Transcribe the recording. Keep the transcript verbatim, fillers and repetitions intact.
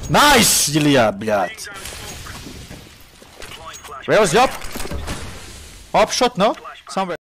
Nice, Илья, блядь. Where was Yop? Op shot, no? Somewhere.